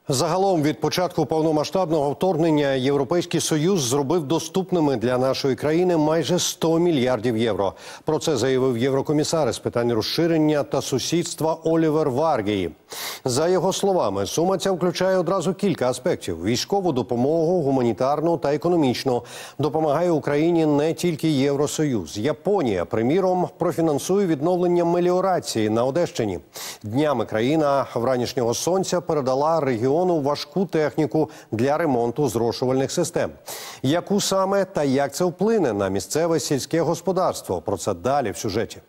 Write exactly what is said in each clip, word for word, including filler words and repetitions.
Загалом від початку повномасштабного вторгнення Європейський Союз зробив доступними для нашої країни майже сто мільярдів євро. Про це заявив єврокомісар з питань розширення та сусідства Олівер Варгей. За його словами, сума ця включає одразу кілька аспектів – військову допомогу, гуманітарну та економічну. Допомагає Україні не тільки Євросоюз. Японія, приміром, профінансує відновлення меліорації на Одещині. Днями країна вранішнього сонця передала регіону важку техніку для ремонту зрошувальних систем. Яку саме та як це вплине на місцеве сільське господарство? Про це далі в сюжеті.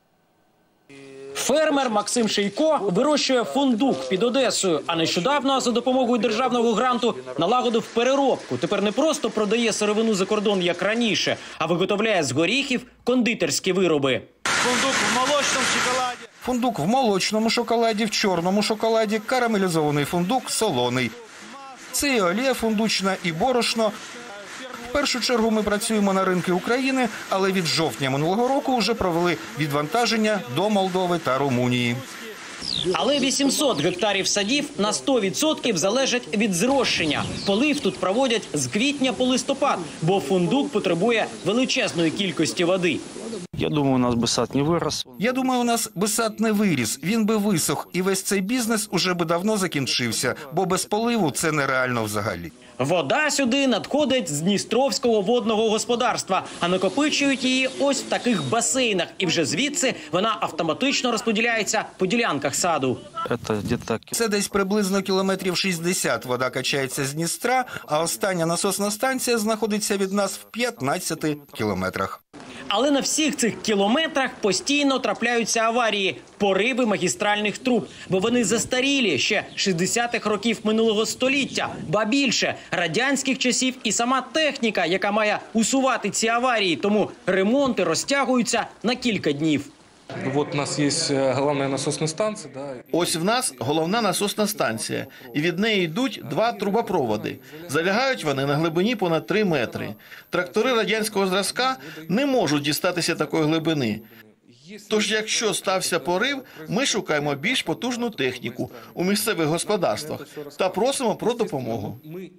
Фермер Максим Шийко вирощує фундук під Одесою, а нещодавно за допомогою державного гранту налагодив переробку. Тепер не просто продає сировину за кордон, як раніше, а виготовляє з горіхів кондитерські вироби. Фундук в молочному шоколаді. Фундук в молочному шоколаді, в чорному шоколаді, карамелізований фундук, солоний. Це і олія фундучна, і борошно. В першу чергу ми працюємо на ринки України, але від жовтня минулого року вже провели відвантаження до Молдови та Румунії. Але вісімсот гектарів садів на сто відсотків залежать від зрощення. Полив тут проводять з квітня по листопад, бо фундук потребує величезної кількості води. Я думаю, у нас би сад не вирос. Я думаю, у нас би сад не виріс, він би висох, і весь цей бізнес уже би давно закінчився, бо без поливу це нереально взагалі. Вода сюди надходить з Дністровського водного господарства, а накопичують її ось в таких басейнах. І вже звідси вона автоматично розподіляється по ділянках саду. Це десь приблизно кілометрів шістдесят вода качається з Дністра, а остання насосна станція знаходиться від нас в п'ятнадцяти кілометрах. Але на всіх цих кілометрах постійно трапляються аварії, пориви магістральних труб, бо вони застарілі ще шістдесятих років минулого століття, ба більше радянських часів і сама техніка, яка має усувати ці аварії, тому ремонти розтягуються на кілька днів. Вот у нас є головна насосна станція. Да. Ось в нас головна насосна станція, і від неї йдуть два трубопроводи. Залягають вони на глибині понад три метри. Трактори радянського зразка не можуть дістатися такої глибини. Тож, якщо стався порив, ми шукаємо більш потужну техніку у місцевих господарствах та просимо про допомогу.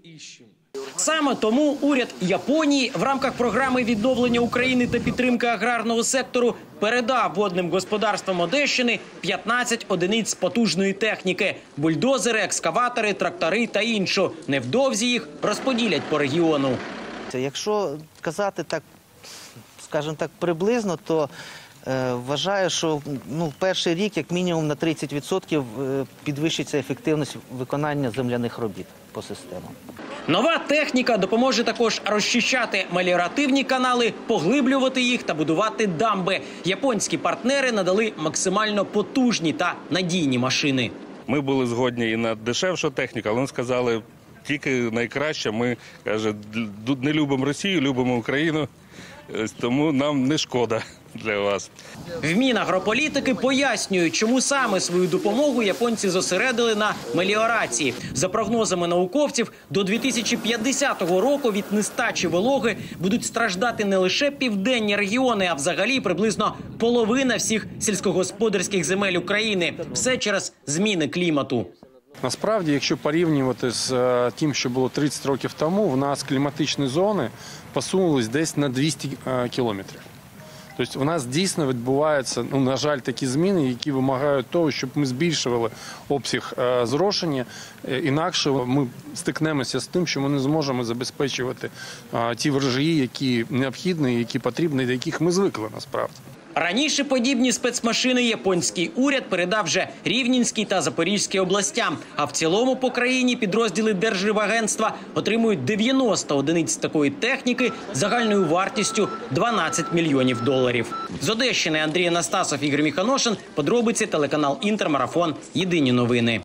Саме тому уряд Японії в рамках програми відновлення України та підтримки аграрного сектору передав водним господарствам Одещини п'ятнадцять одиниць потужної техніки – бульдозери, екскаватори, трактори та іншу. Невдовзі їх розподілять по регіону. Якщо казати так, скажімо так, приблизно, то е, вважаю, що ну, в перший рік як мінімум на тридцять відсотків підвищиться ефективність виконання земляних робіт по системам. Нова техніка допоможе також розчищати меліоративні канали, поглиблювати їх та будувати дамби. Японські партнери надали максимально потужні та надійні машини. Ми були згодні і на дешевшу техніку, але вони сказали, тільки найкраще. Ми, каже, не любимо Росію, любимо Україну, тому нам не шкода для вас. В Мінагрополітики пояснюють, чому саме свою допомогу японці зосередили на меліорації. За прогнозами науковців, до дві тисячі п'ятдесятого року від нестачі вологи будуть страждати не лише південні регіони, а взагалі приблизно половина всіх сільськогосподарських земель України. Все через зміни клімату. Насправді, якщо порівнювати з тим, що було тридцять років тому, в нас кліматичні зони посунулись десь на двісті кілометрів. Тобто у нас дійсно відбуваються, ну, на жаль, такі зміни, які вимагають того, щоб ми збільшували обсяг е, зрошення. Інакше ми стикнемося з тим, що ми не зможемо забезпечувати е, ті врожаї, які необхідні, які потрібні, до яких ми звикли насправді. Раніше подібні спецмашини японський уряд передав вже Рівненській та Запорізькій областям. А в цілому по країні підрозділи Держрибагентства отримують дев'яносто одиниць такої техніки загальною вартістю дванадцять мільйонів доларів. З Одещини Андрій Анастасов, Ігор Міханошин. Подробиці телеканал Інтер, Марафон. Єдині новини.